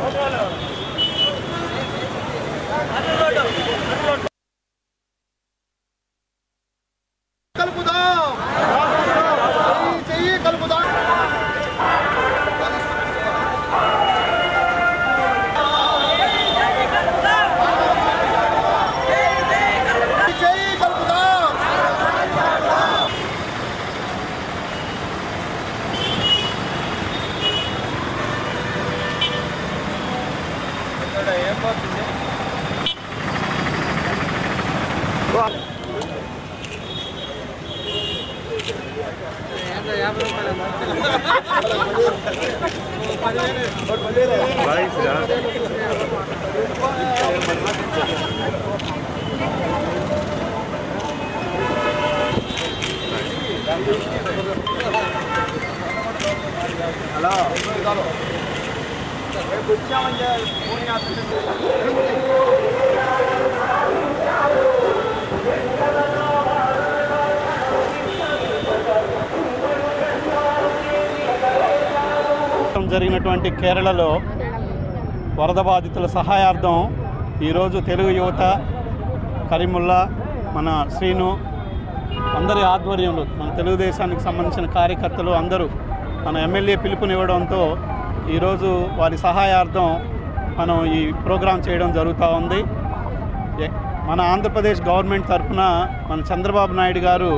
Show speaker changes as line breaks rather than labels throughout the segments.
జరిగినటువంటి కేరళలో వరద బాధితుల సహాయార్థం ఈరోజు తెలుగు యువత కరీముల్లా మన శ్రీను అందరి ఆధ్వర్యంలో మన తెలుగుదేశానికి సంబంధించిన కార్యకర్తలు అందరూ మన ఎమ్మెల్యే పిలుపునివ్వడంతో ఈరోజు వారి సహాయార్థం మనం ఈ ప్రోగ్రాం చేయడం జరుగుతూ ఉంది. మన ఆంధ్రప్రదేశ్ గవర్నమెంట్ తరఫున మన చంద్రబాబు నాయుడు గారు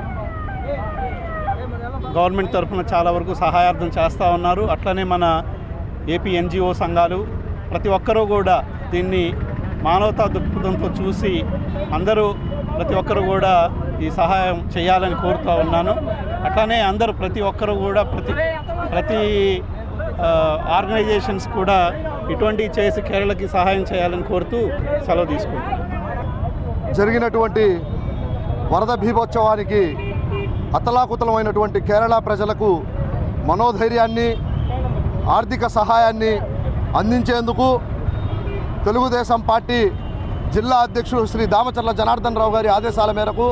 గవర్నమెంట్ తరఫున చాలా వరకు సహాయార్థం చేస్తూ ఉన్నారు. అట్లనే మన ఏపీ ఎన్జిఓ సంఘాలు ప్రతి ఒక్కరూ కూడా దీన్ని మానవతా దృక్పథంతో చూసి అందరూ ప్రతి ఒక్కరు కూడా ఈ సహాయం చేయాలని కోరుతూ ఉన్నాను. అట్లనే అందరూ ప్రతి ఒక్కరు కూడా ప్రతి ఆర్గనైజేషన్స్ కూడా ఇటువంటివి చేసి కేరళకి సహాయం చేయాలని కోరుతూ సెలవు తీసుకుంటాను.
జరిగినటువంటి వరద బీభోత్సవానికి అతలాకుతలమైనటువంటి కేరళ ప్రజలకు మనోధైర్యాన్ని ఆర్థిక సహాయాన్ని అందించేందుకు తెలుగుదేశం పార్టీ జిల్లా అధ్యక్షుడు శ్రీ దామచర్ల జనార్దన్ రావు గారి ఆదేశాల మేరకు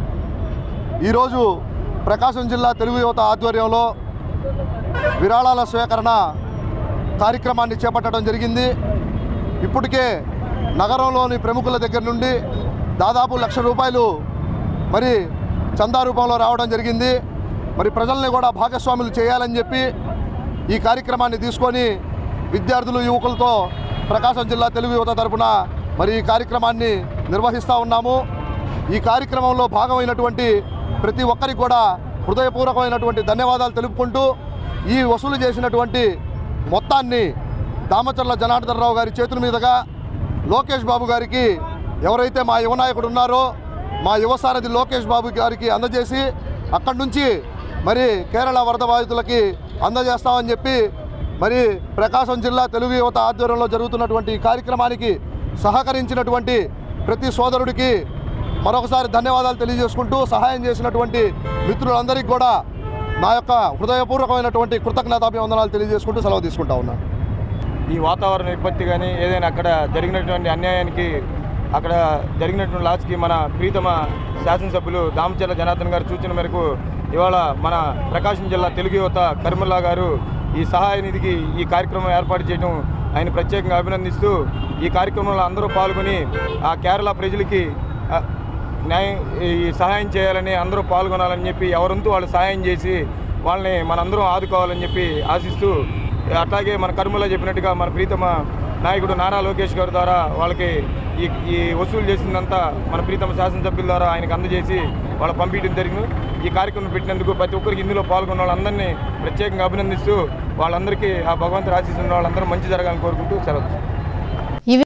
ఈరోజు ప్రకాశం జిల్లా తెలుగు యువత ఆధ్వర్యంలో విరాళాల స్వీకరణ కార్యక్రమాన్ని చేపట్టడం జరిగింది. ఇప్పటికే నగరంలోని ప్రముఖుల దగ్గర నుండి దాదాపు 1,00,000 రూపాయలు మరి చందా రూపంలో రావడం జరిగింది. మరి ప్రజల్ని కూడా భాగస్వాములు చేయాలని చెప్పి ఈ కార్యక్రమాన్ని తీసుకొని విద్యార్థులు యువకులతో ప్రకాశం జిల్లా తెలుగు యువత తరపున మరి ఈ కార్యక్రమాన్ని నిర్వహిస్తూ ఉన్నాము. ఈ కార్యక్రమంలో భాగమైనటువంటి ప్రతి ఒక్కరికి కూడా హృదయపూర్వకమైనటువంటి ధన్యవాదాలు తెలుపుకుంటూ ఈ వసూలు చేసినటువంటి మొత్తాన్ని దామచర్ల జనార్దన్ రావు గారి చేతుల మీదుగా లోకేష్ బాబు గారికి ఎవరైతే మా యువ నాయకుడు ఉన్నారో మా యువసారథి లోకేష్ బాబు గారికి అందజేసి అక్కడి నుంచి మరి కేరళ వరద బాధితులకి అందజేస్తామని చెప్పి మరి ప్రకాశం జిల్లా తెలుగు యువత ఆధ్వర్యంలో జరుగుతున్నటువంటి కార్యక్రమానికి సహకరించినటువంటి ప్రతి సోదరుడికి మరొకసారి ధన్యవాదాలు తెలియజేసుకుంటూ సహాయం చేసినటువంటి మిత్రులందరికీ కూడా నా యొక్క హృదయపూర్వకమైనటువంటి కృతజ్ఞతాభివందనాలు తెలియజేసుకుంటూ సెలవు తీసుకుంటా ఉన్నాను.
ఈ వాతావరణ విపత్తి కానీ ఏదైనా అక్కడ జరిగినటువంటి అన్యాయానికి అక్కడ జరిగినటువంటి లాస్కి మన ప్రీతమ శాసనసభ్యులు దామచర్ల జనార్దన్ గారి సూచన మేరకు ఇవాళ మన ప్రకాశం జిల్లా తెలుగు యువత కరీముల్లా గారు ఈ సహాయ నిధికి ఈ కార్యక్రమం ఏర్పాటు చేయడం ఆయన ప్రత్యేకంగా అభినందిస్తూ ఈ కార్యక్రమంలో అందరూ పాల్గొని ఆ కేరళ ప్రజలకి ఈ సహాయం చేయాలని అందరూ పాల్గొనాలని చెప్పి ఎవరంతూ వాళ్ళు సహాయం చేసి వాళ్ళని మనందరం ఆదుకోవాలని చెప్పి ఆశిస్తూ అట్లాగే మన కరీముల్లా చెప్పినట్టుగా మన ప్రీతమ నాయకుడు నారా లోకేష్ గారి ద్వారా వాళ్ళకి ఈ వసూలు చేసిందంతా మన ప్రీతమ శాసనసభ్యుల ద్వారా ఆయనకు అందజేసి వాళ్ళ పంపించడం జరిగింది. ఈ కార్యక్రమం పెట్టినందుకు ప్రతి ఒక్కరికి ఇందులో పాల్గొన్న వాళ్ళందరినీ ప్రత్యేకంగా అభినందిస్తూ వాళ్ళందరికీ ఆ భగవంతుడు ఆశీస్సున్న వాళ్ళందరూ మంచి జరగాలని కోరుకుంటూ సెలవు.